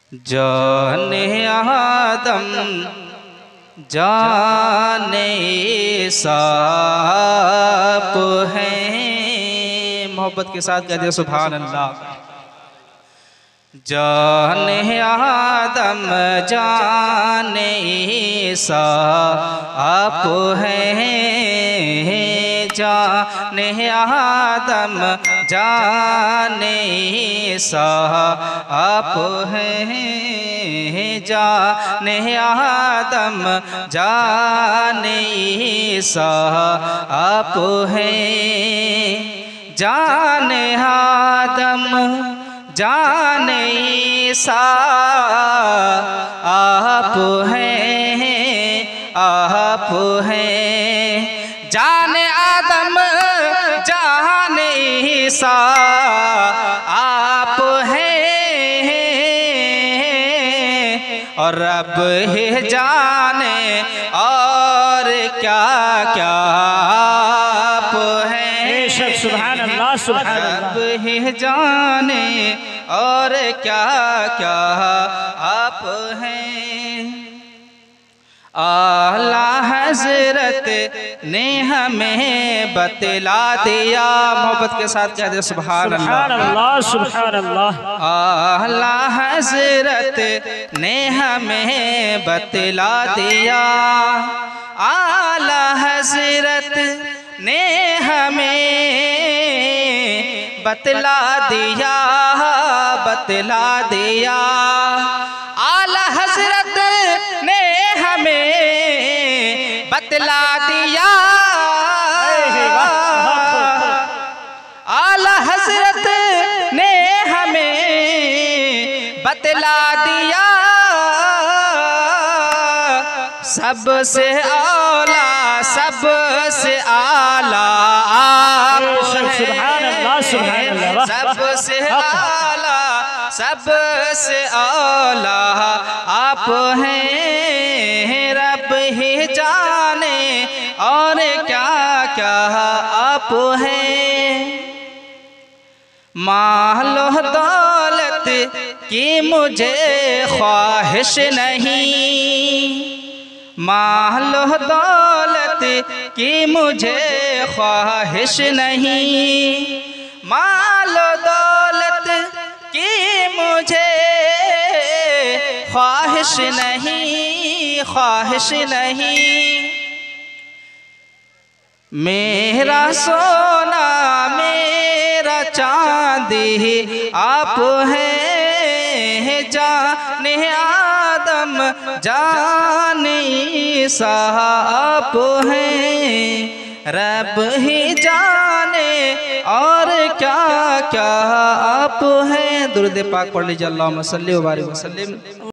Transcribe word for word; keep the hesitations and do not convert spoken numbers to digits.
जाने आदम जाने साप हैं। मोहब्बत के साथ कहते हैं सुभान अल्लाह। जाने आदम जाने साप हैं, जाने आदम जाने साप हैं, जाने आदम जाने साप हैं, जाने आदम जाने साप हैं, आप हैं। जाने आदम जाने साप हैं, और रब ही जाने और क्या क्या आप हैं। सुभान अल्लाह सुभान अल्लाह। रब ही जाने और क्या क्या आप हैं। आला हजरत ने हमें बतला दिया। मोहब्बत के साथ कहते सुभान अल्लाह सुभान अल्लाह। आला हजरत ने हमें बतला दिया, आला हजरत ने हमें बतला दिया, बतला दिया। आला हजरत ने हमें बतला दिया, आला हजरत ने हमें बतला दिया। सबसे आला सबसे आला आप सुभान अल्लाह सुभान अल्लाह। सबसे आला सबसे आला आप हैं, रब ही जाने और क्या क्या आप हैं। मालो दौलत की मुझे ख्वाहिश नहीं, मालो दौलत की मुझे ख्वाहिश नहीं, मालो दौलत की मुझे ख्वाहिश नहीं, ख्वाहिश नहीं। मेरा सोना मेरा चांदी आप हैं, जाने आदम जाने साप हैं, रब ही जाने और क्या क्या आप हैं। दुरूद पाक पढ़ लीजिए। अल्लाहुम्मा सल्ली व बारिक व सल्लिम।